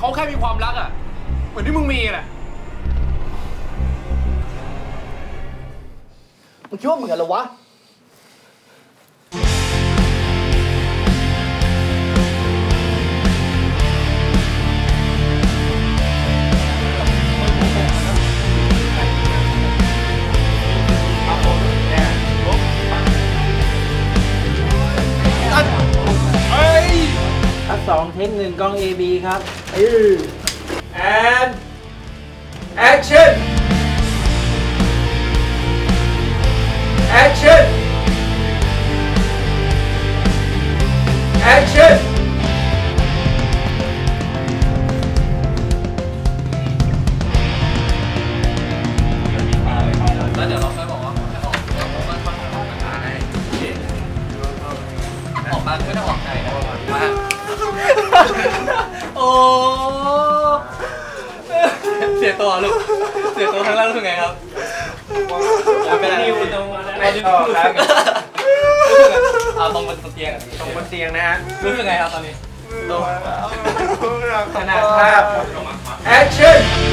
เขาแค่มีความรักอ่ะเหมือนที่มึงมีแหละมึงคิดว่าเหมือนเหรอวะ 2 เทค 1 กล้อง AB ครับ and action action action แล้วเดี๋ยวเราค่อยบอกว่าให้ออกค่อยๆออกมาให้ออกมาไม่ต้องออกใจนะมาโอ้เสียตัวลูกเสียตัวข้างล่างรู้สึกไงครับไม่ได้นิ้วตรงไม่ได้รู้สึกเอาตรงบนเตียงตรงบนเตียงนะฮะรู้สึกไงครับตอนนี้ขนาดภาพ action